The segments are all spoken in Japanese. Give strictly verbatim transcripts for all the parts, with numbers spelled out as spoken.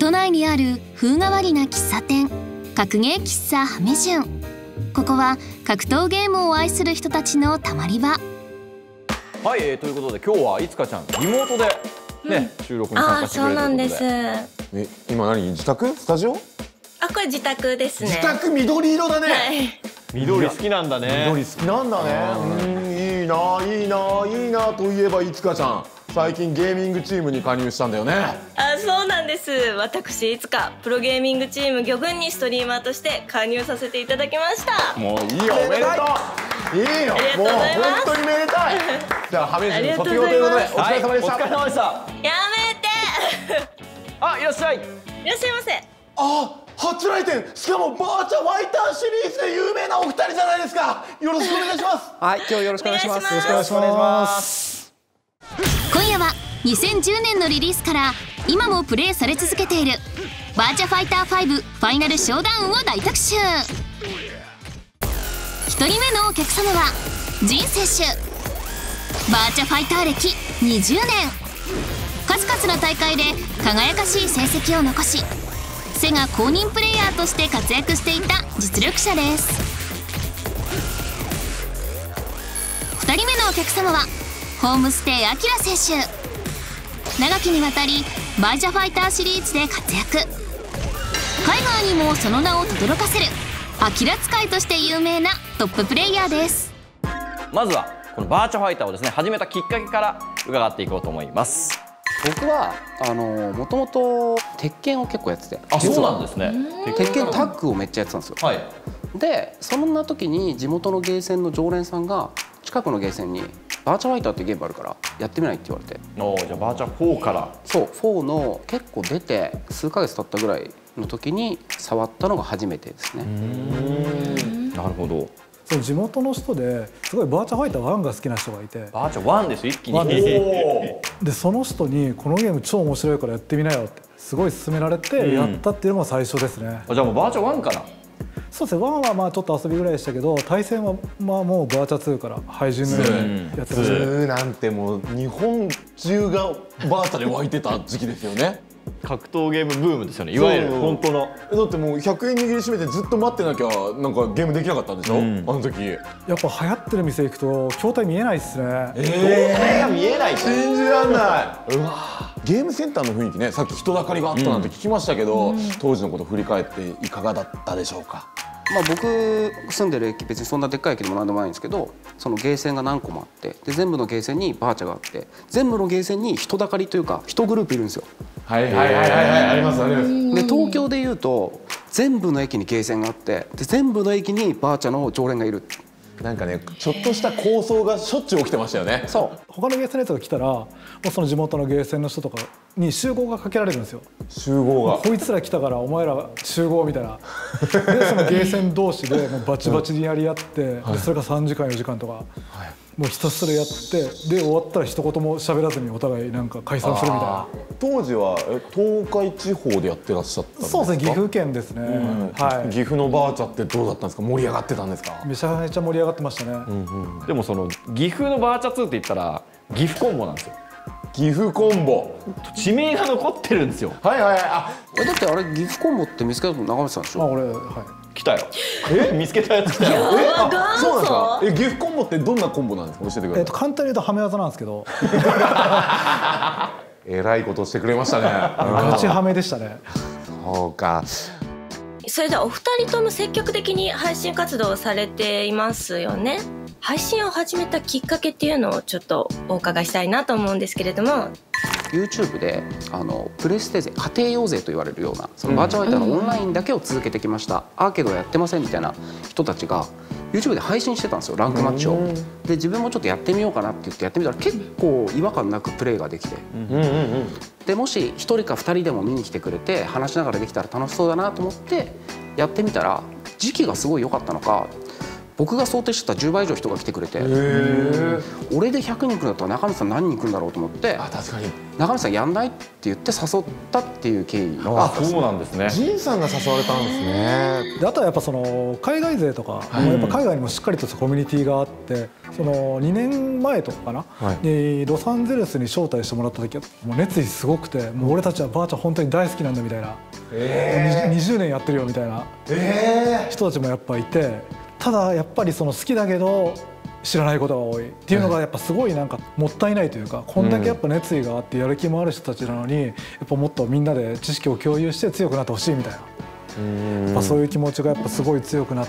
都内にある風変わりな喫茶店、格ゲー喫茶ハメジュン。ここは格闘ゲームを愛する人たちのたまり場。 はい、えー、ということで今日はいつかちゃんリモートでね、うん、収録に参加してくれるということで。あ、そうなんです。 え、今何、自宅スタジオ？ あ、これ自宅ですね。 自宅緑色だね。はい、 緑好きなんだね。 緑好きなんだね。うん、いいないいないいなといえばいつかちゃん、最近ゲーミングチームに加入したんだよね。 あ、そうなんです。私いつかプロゲーミングチーム魚群にストリーマーとして加入させていただきました。 もういいよ、おめでとう。いいよ、もう本当にめでたい。じゃあハメジュン卒業ということでお疲れ様でした。 お疲れ様でした。やめてあ、いらっしゃい。 いらっしゃいませ。 あ、初来店、しかもバーチャファイターシリーズで有名なお二人じゃないですか。よろしくお願いします。 はい、今日よろしくお願いします。 よろしくお願いします。 今夜はにせんじゅうねんのリリースから今もプレイされ続けているバーチャファイターファイブファイナルショーダウンを大特集。ひとりめのお客様はジン選手。バーチャファイター歴にじゅうねん、数々の大会で輝かしい成績を残し、セガ公認プレイヤーとして活躍していた実力者です。ふたりめのお客様はホームステイアキラ選手。長きにわたりバーチャファイターシリーズで活躍、海外にもその名を轟かせるアキラ使いとして有名なトッププレイヤーです。 まずはこのバーチャファイターをですね始めたきっかけから伺っていこうと思います。 僕はあのもともと鉄拳を結構やってて。 あ、そうなんですね。 鉄拳タッグをめっちゃやってたんですよ。はい、でそんな時に地元のゲーセンの常連さんが近くのゲーセンにバーチャファイターっていうゲームあるからやってみないって言われて。 おー、じゃあバーチャフォーから。 そう、フォーの結構出て数ヶ月経ったぐらいの時に触ったのが初めてですね。 なるほど。 そう、地元の人ですごいバーチャファイターワンが好きな人がいて。 バーチャワンです、一気に。 でその人にこのゲーム超面白いからやってみなよってすごい勧められてやったっていうのが最初ですね。 じゃあもうバーチャワンから。 そうですね、ワンはまあちょっと遊びぐらいでしたけど、対戦はまあもうバーチャツーから廃人のようにやってました。 ツーなんてもう日本中がバーチャで湧いてた時期ですよね。 格闘ゲームブームですよね、いわゆる本当の。 だってもうひゃくえん握りしめてずっと待ってなきゃなんかゲームできなかったんでしょ、うん、あの時。 やっぱ流行ってる店行くと筐体見えないっすね。 ええー、が見えない、信じらんない。うわ、ゲームセンターの雰囲気ね、さっき人だかりがあったなんて聞きましたけど、うん、当時のこと振り返っていかがだったでしょうか。 まあ僕住んでる駅別にそんなでっかい駅でもなんでもないんですけど、そのゲーセンが何個もあって、で全部のゲーセンにバーチャがあって、全部のゲーセンに人だかりというか人グループいるんですよ。 はいはいはいはい、ありますあります。 で東京でいうと全部の駅にゲーセンがあって、で全部の駅にバーチャの常連がいる。 なんかね、ちょっとした構想がしょっちゅう起きてましたよね。 そう、他のゲーセンのやつが来たらもうその地元のゲーセンの人とかに集合がかけられるんですよ。集合がこいつら来たからお前ら集合みたいな。でそのゲーセン同士でもうバチバチにやり合って、うん、でそれがさんじかんよじかんとか、はい、もうひたすらやってで終わったら一言も喋らずにお互いなんか解散するみたいな。 当時はえ東海地方でやってらっしゃったんですか。 そうですね、岐阜県ですね、うん、 はい、岐阜のバーチャってどうだったんですか。盛り上がってたんですか。 めちゃめちゃ盛り上がってましたね。 うんうん、でもその岐阜のバーチャツーって言ったら岐阜コンボなんですよ。 岐阜コンボ、 地名が残ってるんですよ。 はいはい。あ、 えだってあれ岐阜コンボって見つけたの長渕さんでしょ。 あ、俺、はい、 来たよ。え、見つけたやつ来たよ。 え、あ、そうなんですか。え、岐阜コンボってどんなコンボなんですか。教えてください。 えっと簡単に言うとはめ技なんですけど。 えらいことしてくれましたね。 ガチはめでしたね。 そうか。 それではお二人とも積極的に配信活動をされていますよね。配信を始めたきっかけっていうのをちょっとお伺いしたいなと思うんですけれども。 YouTube であのプレステ勢、家庭用勢と言われるようなそのバーチャファイターのオンラインだけを続けてきました、アーケードやってませんみたいな人たちが YouTube で配信してたんですよ、ランクマッチを。で自分もちょっとやってみようかなって言ってやってみたら結構違和感なくプレーができて、でもしひとりかふたりでも見に来てくれて話しながらできたら楽しそうだなと思ってやってみたら時期がすごい良かったのか、 僕が想定してたじゅうばい以上人が来てくれて、俺でひゃくにん来るんだったら中道さん何人来るんだろうと思って、 あ、確かに中道さんやんないって言って誘ったっていう経緯。 あ、そうなんですね。 仁さんが誘われたんですね。 であとはやっぱその海外勢とか、やっぱ海外にもしっかりとしたコミュニティがあって、そのにねんまえとかかな、はい、にロサンゼルスに招待してもらった時はもう熱意すごくて、もう俺たちはばあちゃん本当に大好きなんだみたいな、えー、にじゅうねんやってるよみたいな人たちもやっぱいて、ただやっぱりその好きだけど知らないことが多いっていうのがやっぱすごいなんかもったいないというか、こんだけやっぱ熱意があってやる気もある人たちなのに、やっぱもっとみんなで知識を共有して強くなってほしいみたいな、まあそういう気持ちがやっぱすごい強くなって、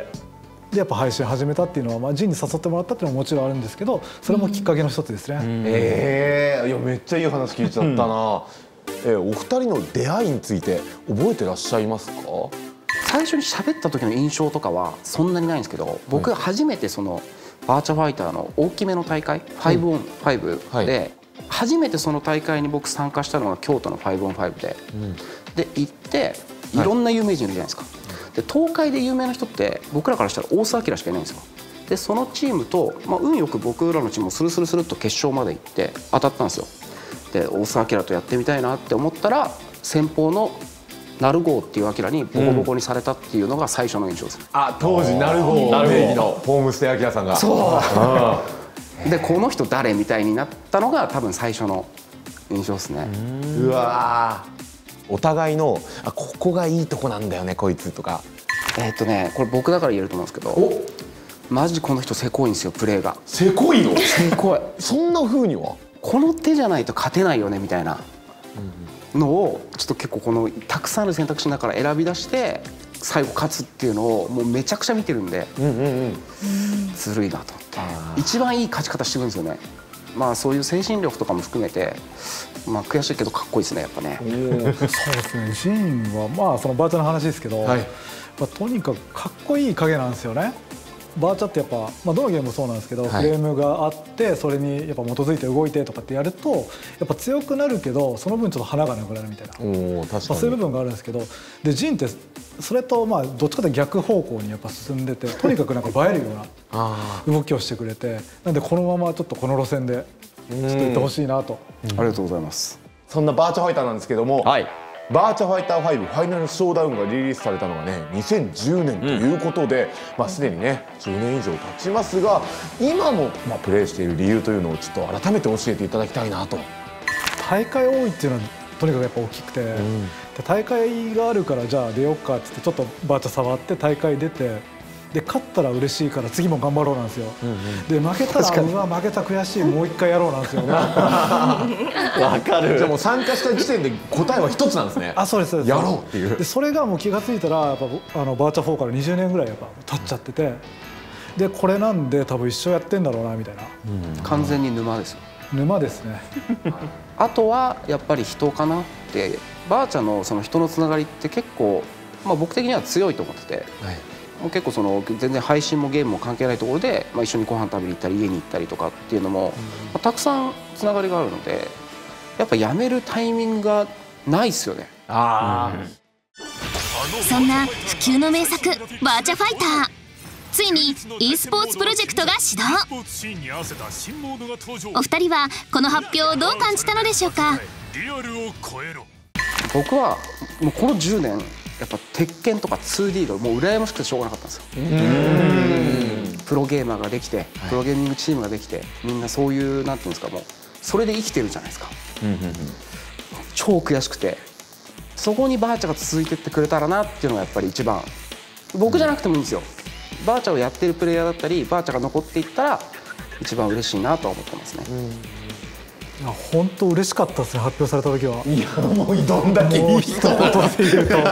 でやっぱ配信始めたっていうのは、まあジンに誘ってもらったっていうのももちろんあるんですけど、それもきっかけの一つですね。 ええ、いやめっちゃいい話聞いちゃったな。えー、お二人の出会いについて覚えてらっしゃいますか？ 最初に喋った時の印象とかはそんなにないんですけど、僕が初めてそのバーチャファイターの大きめの大会 ファイブオンファイブ で初めてその大会に僕参加したのが京都の ファイブオンファイブ で、で行っていろんな有名人いるじゃないですか。で東海で有名な人って僕らからしたら大須明しかいないんですよ。でそのチームと、まあ、運よく僕らのチームもスルスルスルっと決勝まで行って当たったんですよ。で大須明とやってみたいなって思ったら、先方の鳴郷っていう明にボコボコにされたっていうのが最初の印象です、うん、 あ、当時鳴郷名義のホームステイ明さんが、 そうでこの人誰みたいになったのが多分最初の印象ですね。 うわー、お互いのあここがいいとこなんだよねこいつとか。 えっとねこれ僕だから言えると思うんですけど、マジこの人せこいんですよ、プレーが。 せこいの？ せこい。 そんな風にはこの手じゃないと勝てないよねみたいなのをちょっと結構このたくさんある選択肢の中から選び出して最後勝つっていうのをもうめちゃくちゃ見てるんで、ずるいなと思って一番いい勝ち方してるんですよね。まあそういう精神力とかも含めて、まあ悔しいけどかっこいいですね、やっぱね。 そうですね、ジンはまあそのバーチャの話ですけど、はい、まあ、とにかくかっこいい影なんですよね。バーチャってやっぱ、まあ、どのゲームもそうなんですけど、はい、フレームがあってそれにやっぱ基づいて動いてとかってやるとやっぱ強くなるけどその分ちょっと花がなくなるみたいな、お確かに、まあ、そういう部分があるんですけど、でジンってそれとまあどっちかというと逆方向にやっぱ進んでて、とにかくなんか映えるような動きをしてくれて、なんでこのままちょっとこの路線でちょっと行ってほしいなと。 ありがとうございます。 そんなバーチャファイターなんですけども、はい、バーチャファイターファイブファイナルショーダウンがリリースされたのがねにせんじゅうねんということで、うん、まあすでにねじゅうねん以上経ちますが、今もまあプレイしている理由というのをちょっと改めて教えていただきたいなと。 大会多いっていうのはとにかくやっぱ大きくて、うん、で大会があるからじゃあ出ようかっつってちょっとバーチャ触って大会出て。で勝ったら嬉しいから次も頑張ろうなんですよ、うんうん、で負けたらうわ負けた悔しいもう一回やろうなんですよ。 わかる。じゃあもう参加した時点で答えは一つなんですね。 あ、そうですそうです。 やろうっていう。 でそれがもう気が付いたらやっぱあのバーチャフォーからにじゅうねんぐらいやっぱ経っちゃってて、でこれなんで多分一生やってんだろうなみたいな、 うん、完全に沼ですよ。 沼ですね。 あとはやっぱり人かなって、バーチャのその人のつながりって結構、まあ、僕的には強いと思ってて、はい、もう結構その全然配信もゲームも関係ないところで、まあ、一緒にご飯食べに行ったり家に行ったりとかっていうのも、うん、まあ、たくさんつながりがあるので、やっぱやめるタイミングがないですよね。あ、うん、 そんな不朽の名作バーチャファイター、ついに e スポーツプロジェクトが始動。お二人はこの発表をどう感じたのでしょうか。 僕はもうこのじゅうねんやっぱ鉄拳とか ツーディー がもう羨ましくてしょうがなかったんですよ。プロゲーマーができて、プロゲーミングチームができて、みんなそういうなんていうんですか、もうそれで生きてるじゃないですか。超悔しくて、そこにバーチャが続いてってくれたらなっていうのがやっぱり一番、僕じゃなくてもいいんですよ。バーチャをやってるプレイヤーだったりバーチャが残っていったら一番嬉しいなとは思ってますね。 いや本当嬉しかったですね、発表された時は。 いやもうどんだけいい人とで言うと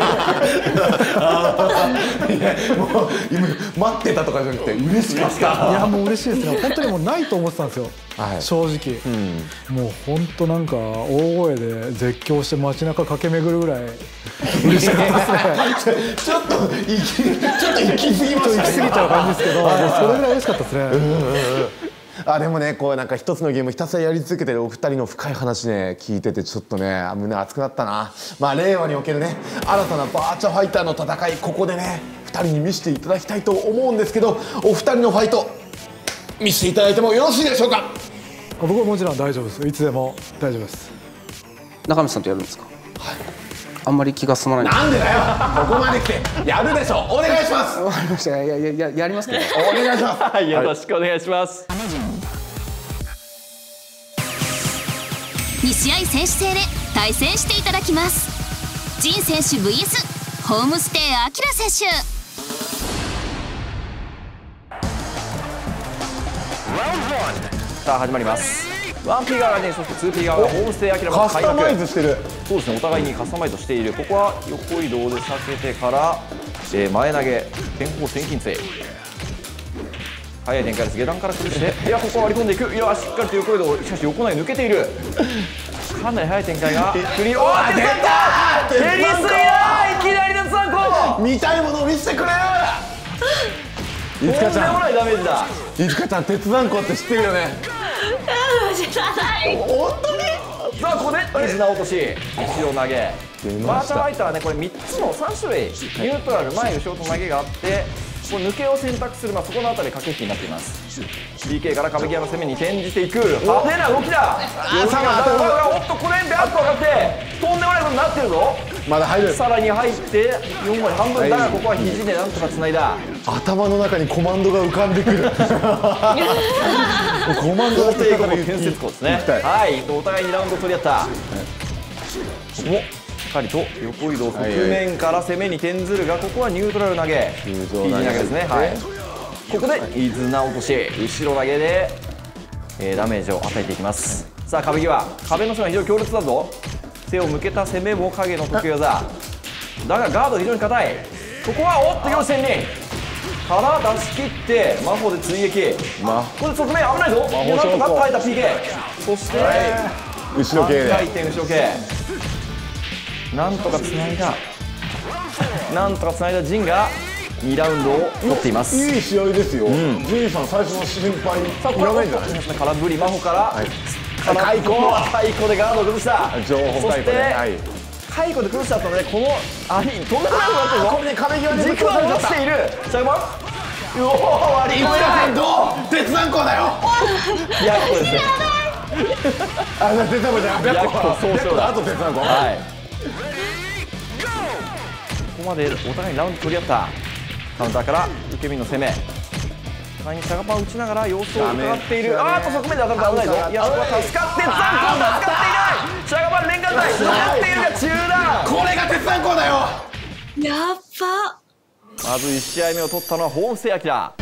もう待ってたとかじゃなくて嬉しかった。 いやもう嬉しいですね。本当にもうないと思ってたんですよ、はい、正直、うん、もう本当なんか大声で絶叫して街中駆け巡るぐらい嬉しかったですね。 ちょっと行きちょっと行き過ぎましたね。 行き過ぎちゃう感じですけど、それぐらい嬉しかったですね。 あでもねこうなんか一つのゲームひたすらやり続けてるお二人の深い話ね聞いててちょっとね胸熱くなったな。まあ令和におけるね新たなバーチャファイターの戦いここでねふたりに見せていただきたいと思うんですけど、お二人のファイト見せていただいてもよろしいでしょうか。 僕はもちろん大丈夫です。いつでも大丈夫です。 中道さんとやるんですか。はい。あんまり気が進まない。 なんでだよ。ここまで来てやるでしょ。お願いします。 わかりました。いやいやいややりますけど。 お願いします。 はい、よろしくお願いします。 に試合選手制で対戦していただきます。ジン選手 ブイエス ホームステイアキラ選手。 さあ始まります。ワンピー側がね、そしてツーピー側がホームステイアキラも開幕。 カスタマイズしてる。 そうですね、お互いにカスタマイズしている。ここは横移動で避けてから、えー、前投げ天候千金杖。速い展開です。下段から崩して、いやここは割り込んでいく。いやしっかりと横移動、しかし横内抜けている。かなり速い展開がクリア。おー出たー。ヘリスイだ。いきなりのさんこ。 見たいものを見せてくれ。いつかちゃん。 とんでもないダメージだ。 いつかちゃん鉄断固って知ってるよね。 知らない。 本当に。 さあここで絆落とし後ろ投げ。バーチャファイターはねこれみっつのさん種類ニュートラル前後ろと投げがあって、これ抜けを選択する、まあ、そこのあたり駆け引きになっています。 ピーケー から壁際の攻めに転じていく派手な動きだ。おっとこれであっと上がってとんでもないことになってるぞ。 まだ入る。 さらに入ってよん割半分だが、ここは肘でなんとかつないだ。 頭の中にコマンドが浮かんでくる。コマンドが定語の建設項ですね。はい、お互いにラウンド取り合った。おしっかりと横移動側面から攻めに転ずるが、ここはニュートラル投げ、肘投げですね。はい、ここでイズナ落とし後ろ投げで、えー、ダメージを与えていきます。さあ壁際、壁の攻めは非常に強烈だぞ。背を向けた攻めも影の得意技だが、ガード非常に硬い。ここはおっとよん戦にから出し切って魔法で追撃。ここで側面危ないぞ。なんとか耐えた ピーケー、 そして後ろ系で回転後ろ系、なんとかつないだなんとかつないだジンがにラウンドを取っています。 いい試合ですよ。ジンさん最初の心配いらないんじゃない。 空振り魔法から解雇解雇でガードを崩した。 情報解雇で解雇で崩した後でこのありとんでもないことになってるぞ。 これで壁際で軸は落ちている。シャグマンうお割り込めどう鉄断固だよ。 やっこですね。 あの鉄断固じゃん。 やっこ総称だ。 あと鉄断固。 はい、ここまでお互いにラウンド取り合った。カウンターから受け身の攻め、互いにシャガパンを打ちながら様子を伺っている。あーっと側面で当たると危ないぞ。いやここは助かって残光助かっていない。シャガパン連関体残っているが中断。 これが鉄断固だよ。 やっば。 まずいち試合目を取ったのはホームステイアキラ。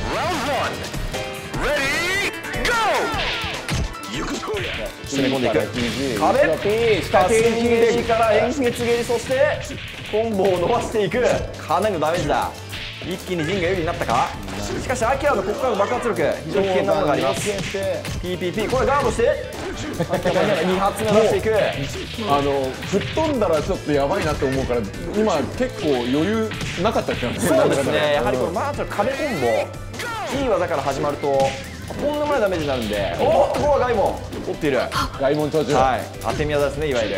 攻め込んでいく壁下手蹴りから円月蹴り、そしてコンボを伸ばしていく。かなりのダメージだ。一気に陣が有利になったか。しかしアキラのここからの爆発力非常に危険なものがあります。 ピーピーピー これガードしてに発目出していく。 あの吹っ飛んだらちょっとやばいなと思うから今結構余裕なかったっけ。 そうですね、やはりこのマーチの壁コンボいい技から始まるととんでもないダメージになるんで。おっとここはガイモン取っている。 ガイモン長寿、 はい、当て身技ですねいわゆる。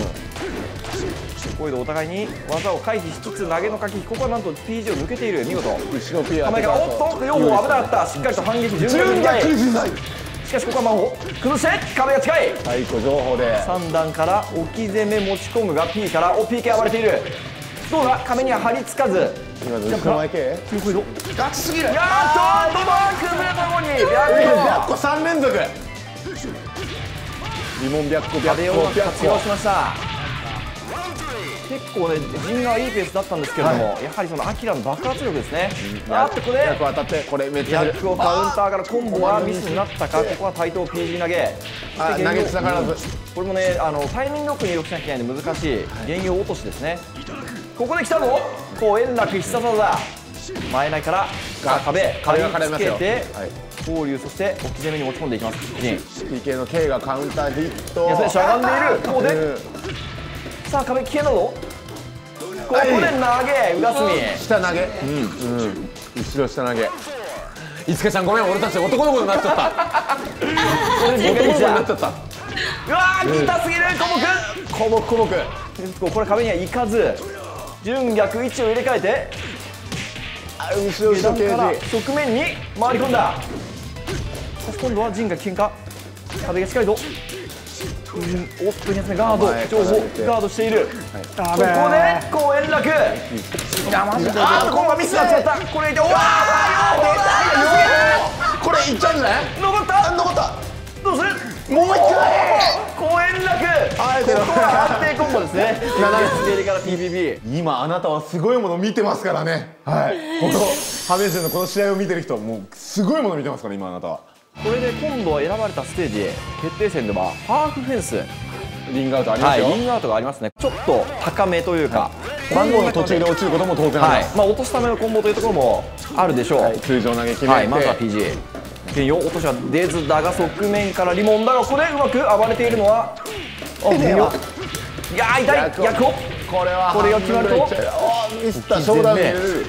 こういうのお互いに技を回避しつつ投げのかき、ここはなんと ピージー を抜けている。見事後ろピア構えからおっと両方危なかった。しっかりと反撃順逆にない。しかしここは魔法崩して壁が近い。 最高情報でさん段から置き攻め持ち込むが P からお ピーケー 暴れている。どうだ壁には張り付かず。 今の後ろ前系ガチすぎる。やっとリボン崩れたところに白子さん連続リモン白子壁を白活用しました。結構ね陣がいいペースだったんですけれども、はい、やはりそのアキラの爆発力ですね。あってここで逆当たってこれめっちゃ逆をカウンターからコンボはミスになったか。ここは対等 ピージー 投げ。 あ投げつながらず、 これもねあのタイミングよく入力しなきゃいけないんで難しい原用落としですね。ここで来たぞ。こう円楽必殺技前内から壁壁につけて交流、そして置き攻めに持ち込んでいきます。陣ピーケー の K がカウンターヒット。 いやそれしゃがんでいる。ここでさあ壁危険だぞ。ここで投げ裏隅下投げ、うんうん、後ろ下投げ。いつかちゃんごめん俺たち男の子になっちゃった。 これでボコボコになっちゃった。うわー痛すぎるコモくん。コモクコモク。これ壁には行かず準逆位置を入れ替えて後ろ後ろから側面に回り込んだ。そして今度は陣が危険か。壁が近いぞ。おっとに発目ガード情報ガードしている。ここでこう円楽。あー今度はミスがつまった。これでおわーこれいっちゃうんじゃない？ 残った残った。 どうする？ もう一回公園楽。ここは安定コンボですね。なな滑りから ピーピービー。 今あなたはすごいもの見てますからね。はいこのハメジのこの試合を見てる人はもうすごいもの見てますから今あなたは。 これで今度は選ばれたステージ決定戦ではハーフフェンスリングアウトありますよ。 リングアウトがありますね。ちょっと高めというか番号の途中で落ちることも当然あります。 まあ落とすためのコンボというところもあるでしょう。 通常投げ決めてまずは ピージー。剣よ落としは出ずだが側面からリモンだがここでうまく暴れているのは微妙。いやー痛い逆を。 これはこれが決まるとミスったショーダウン入れる。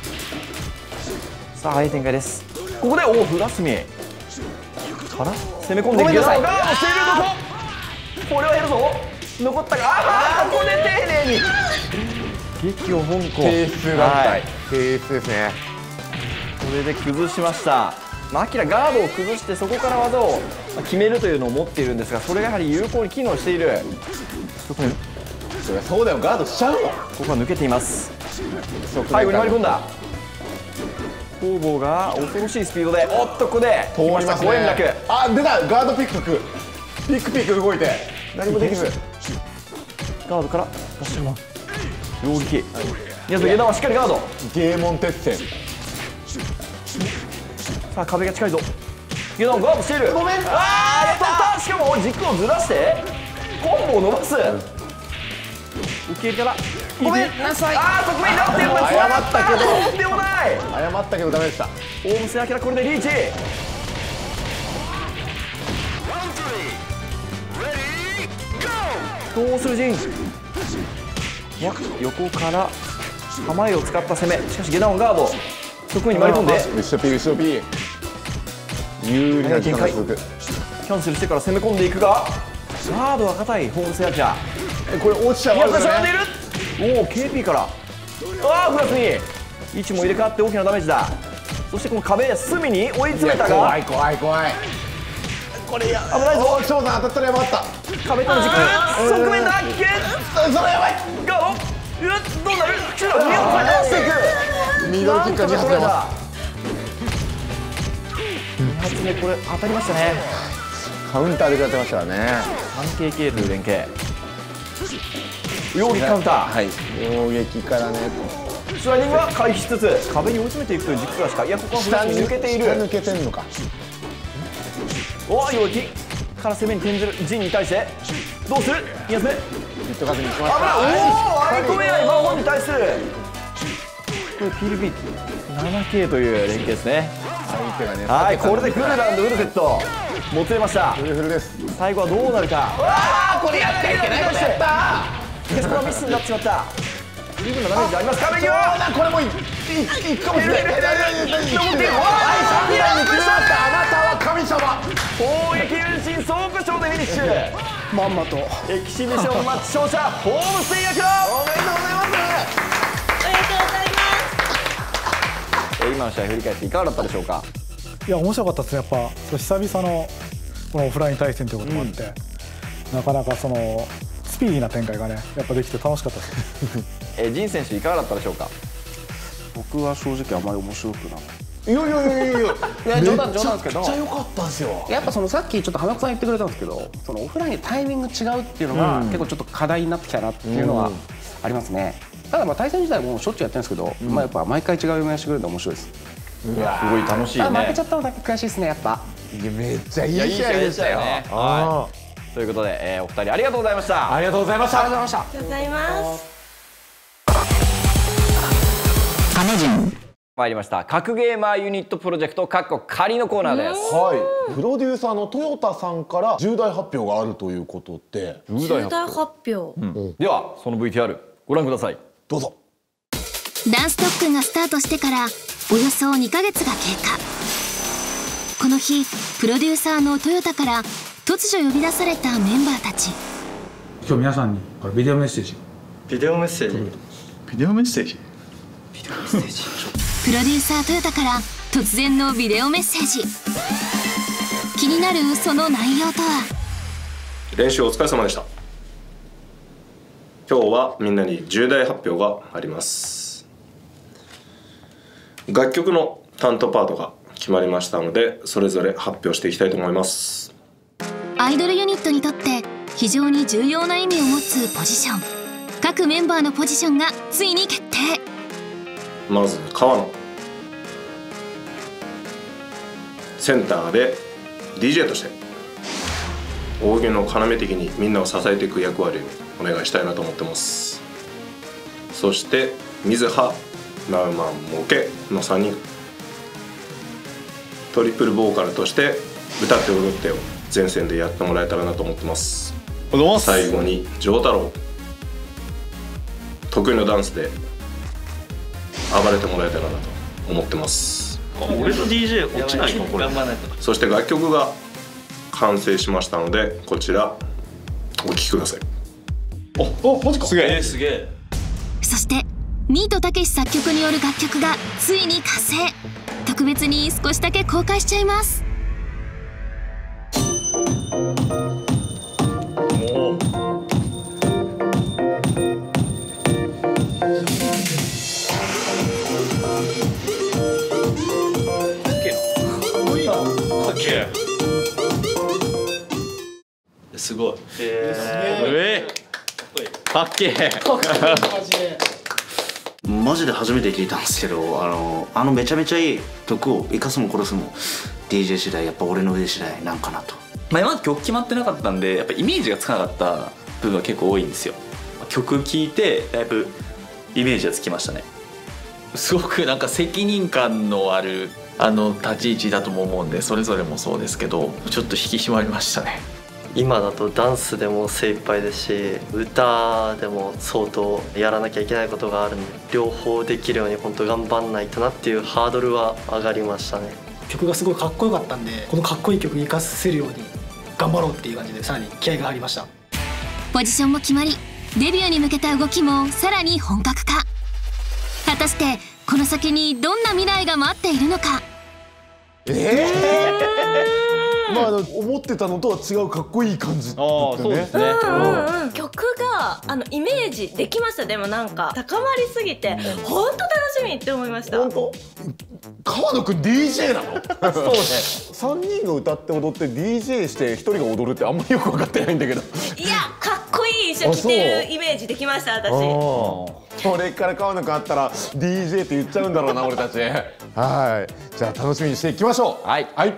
さあ速い展開です。ここでおおフラスミから攻め込んでいく。ガードしているとここれは減るぞ。残ったがああここで丁寧に激を香港低数だったい低数ですね。 これで崩しました。アキラガードを崩してそこから技を決めるというのを持っているんですがそれがやはり有効に機能している。 そりゃそうだよガードしちゃうの。 ここは抜けています。背後に回り込んだ。攻防が恐ろしいスピードでおっとここで通りました公園楽。 あ出たガードピックピックピック動いて何もできずガードから出しても両撃。いや下段はしっかりガード。 ゲーモン鉄線。 さあ壁が近いぞ。ゲダンガードしている。ごめんああしかも軸をずらしてコンボを伸ばす。受け入れからごめんなさい。ああ得意になってるんだ。 謝ったけどとんでもない謝ったけどダメでした。 大ムセアキラこれでリーチ。どうする陣。横から構えを使った攻め。しかしゲダンガード側面に回り込んで後ろ P 後ろ P 有利な時間が続く。 キャンセルしてから攻め込んでいくがガードは硬いホームセアキャ。 これ落ちちゃうわけですね。おお ケーピー からああフラスに位置も入れ替わって大きなダメージだ。そしてこの壁や隅に追い詰めたが怖い怖い怖い。 これや危ないぞ。 翔さん当たったらやばかった。 壁との軸側面だゲそれやばい。 ガードうわどうなる。キュラに発していく。 ミドルキックがに発出ます。 に発目これ当たりましたね。 カウンターで食らってましたからね。 さんケーケー という連携。両撃カウンター。 はい両撃からね。 スライディングは回避しつつ壁に追い詰めていくという軸クラしか。いやここはフラスに抜けている。 下抜けてんのか。 おお両撃から攻めに転じる陣に対してどうする。に発目ヒット数にしまし危ない。 た。 おお相手ない魔法に対するこれ ピールビーななケー という連携ですね。 相手がね。 はいこれでフルラウンドフルセットもつれました。 フルフルです。 最後はどうなるか。わあこれやっちゃいけないことやった。しかしこれはミスになってしまった。十分なダメージあります。壁際これもいいかもしれない。 残ってる。 あなたは神様。 攻撃運針総合賞でフィニッシュ。 まんまとエキシビションマッチ勝者ホームステイアキラ。 おめでとうございます。 おめでとうございます。 今の試合振り返っていかがだったでしょうか。 いや面白かったですね。やっぱそう久々のこのオフライン対戦ということもあって、うん、なかなかそのスピーディーな展開がねやっぱできて楽しかったですえー、ジン選手いかがだったでしょうか。 僕は正直あまり面白くなかった。 いやいやいやいやいや冗談冗談ですけどめちゃくちゃ良かったんですよ。 やっぱそのさっきちょっと花子さん言ってくれたんですけどそのオフラインでタイミング違うっていうのが、うん、結構ちょっと課題になってきたなっていうのはありますね。ただまあ対戦自体もしょっちゅうやってるんですけど、うん、まあやっぱ毎回違う読みをしてくれるんで面白いです。 いやすごい楽しいね。 負けちゃったのだけ悔しいですねやっぱ。 いやめっちゃいい試合でしたよ。 はい、ということで、えー、お二人ありがとうございました。 ありがとうございました。 ありがとうございました。 ありがとうございます。 参りました格ゲーマーユニットプロジェクトかっこ仮のコーナーです。 はい、プロデューサーの豊田さんから重大発表があるということで。 重大発表、うんうん、ではその ブイティーアール ご覧ください。 どうぞ。 ダンス特訓がスタートしてからおよそにかげつが経過。 この日プロデューサーのトヨタから突如呼び出されたメンバーたち。 今日皆さんにこれビデオメッセージ。 ビデオメッセージ。 ビデオメッセージ。 ビデオメッセージ。 プロデューサートヨタから突然のビデオメッセージ。気になるその内容とは。 練習お疲れ様でした。今日はみんなに重大発表があります。楽曲の担当パートが決まりましたので、それぞれ発表していきたいと思います。 アイドルユニットにとって非常に重要な意味を持つポジション。各メンバーのポジションがついに決定。 まず川野、センターで ディージェー として扇の要的にみんなを支えていく役割をお願いしたいなと思ってます。そして水葉、ナウマン、モケのさんにん、トリプルボーカルとして歌って踊ってを前線でやってもらえたらなと思ってます。最後に丈太郎、得意のダンスで暴れてもらえたらなと思ってます。 俺と ディージェー 落ちないのこれ。 そして楽曲が完成しましたので、こちらお聴きください。 おおマジか。すげえすげえ。 そしてニートたけし作曲による楽曲がついに完成。特別に少しだけ公開しちゃいます。 すごい。えー、かっけえ。 マジで初めて聞いたんですけど、あのあのめちゃめちゃいい曲を生かすも殺すも ディージェー 次第、やっぱ俺の腕次第なんかなと。 まあ今まで曲決まってなかったんで、やっぱイメージがつかなかった部分が結構多いんですよ。曲聴いてだいぶイメージがつきましたね。すごくなんか責任感のあるあの立ち位置だとも思うんで、それぞれもそうですけどちょっと引き締まりましたね。 今だとダンスでも精一杯ですし、歌でも相当やらなきゃいけないことがあるんで、両方できるように本当頑張んないとなっていうハードルは上がりましたね。 曲がすごいかっこよかったんで、このかっこいい曲に生かせるように頑張ろうっていう感じで、さらに気合が入りました。 ポジションも決まり、デビューに向けた動きもさらに本格化。果たしてこの先にどんな未来が待っているのか。 えー、まあ思ってたのとは違うかっこいい感じだったね。 うんうん、曲があのイメージできました。でもなんか高まりすぎて本当楽しみって思いました。 本当？川野くん ディージェー なの？そうね。さんにんが歌って踊って ディージェー してひとりが踊るってあんまりよく分かってないんだけど。 いや、かっこいい衣装着てるイメージできました私。 これから川野くんあったら ディージェー って言っちゃうんだろうな俺たち。はい。じゃあ楽しみにしていきましょう。はい。はい。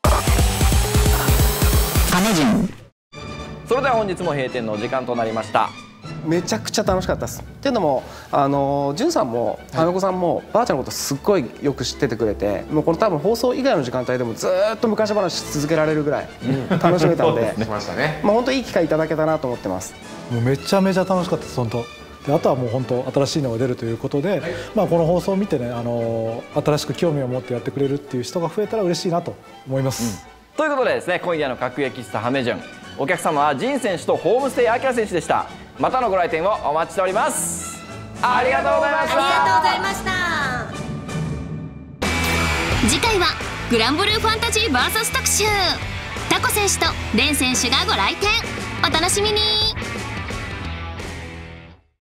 それでは本日も閉店のお時間となりました。 めちゃくちゃ楽しかったです。っていうのも、あのじゅんさんもあの子さんもばあちゃんのことすっごいよく知っててくれて、もうこの多分放送以外の時間帯でもずーっと昔話し続けられるぐらい楽しめたので、まあ本当いい機会いただけたなと思ってます。 もうめちゃめちゃ楽しかったです本当。であとはもう本当新しいのが出るということで、まあこの放送を見てね、あの新しく興味を持ってやってくれるっていう人が増えたら嬉しいなと思います。 うん、ということでですね、今夜の格ゲー喫茶ハメジュン、お客様は仁選手とホームステイアキラ選手でした。またのご来店をお待ちしております。ありがとうございました。 ありがとうございました。 次回はグランブルーファンタジー ブイエス 特集。タコ選手とレン選手がご来店。お楽しみに。